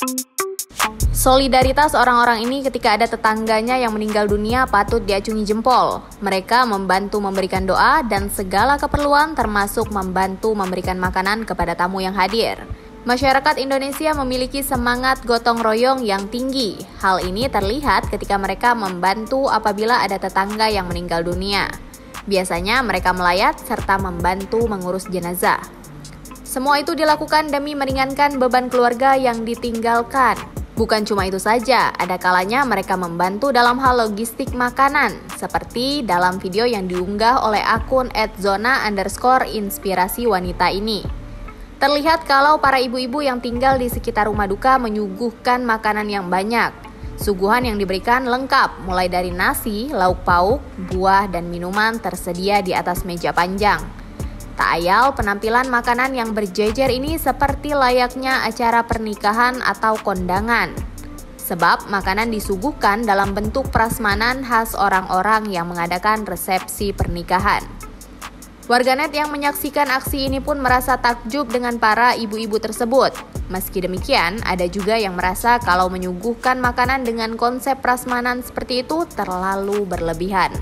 Solidaritas orang-orang ini ketika ada tetangganya yang meninggal dunia patut diacungi jempol. Mereka membantu memberikan doa dan segala keperluan termasuk membantu memberikan makanan kepada tamu yang hadir. Masyarakat Indonesia memiliki semangat gotong royong yang tinggi. Hal ini terlihat ketika mereka membantu apabila ada tetangga yang meninggal dunia. Biasanya mereka melayat serta membantu mengurus jenazah. Semua itu dilakukan demi meringankan beban keluarga yang ditinggalkan. Bukan cuma itu saja, ada kalanya mereka membantu dalam hal logistik makanan, seperti dalam video yang diunggah oleh akun @zona_inspirasi wanita ini. Terlihat kalau para ibu-ibu yang tinggal di sekitar rumah duka menyuguhkan makanan yang banyak. Suguhan yang diberikan lengkap, mulai dari nasi, lauk pauk, buah, dan minuman tersedia di atas meja panjang. Tak ayal penampilan makanan yang berjejer ini seperti layaknya acara pernikahan atau kondangan. Sebab makanan disuguhkan dalam bentuk prasmanan khas orang-orang yang mengadakan resepsi pernikahan. Warganet yang menyaksikan aksi ini pun merasa takjub dengan para ibu-ibu tersebut. Meski demikian, ada juga yang merasa kalau menyuguhkan makanan dengan konsep prasmanan seperti itu terlalu berlebihan.